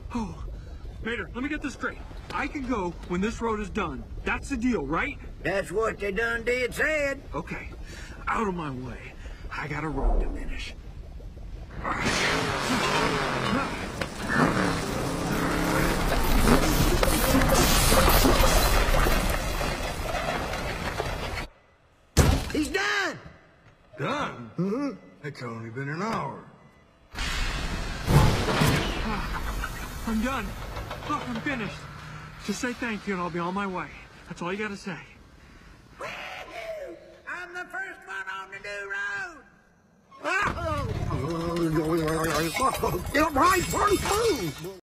Oh, Mater, let me get this straight. I can go when this road is done. That's the deal, right? That's what they done did said. Okay, out of my way. I got a road to finish. He's done! Done? Mm-hmm. It's only been an hour. I'm done. Look, I'm finished. Just say thank you and I'll be on my way. That's all you gotta say. Woo-hoo! I'm the first one on the new road! Oh!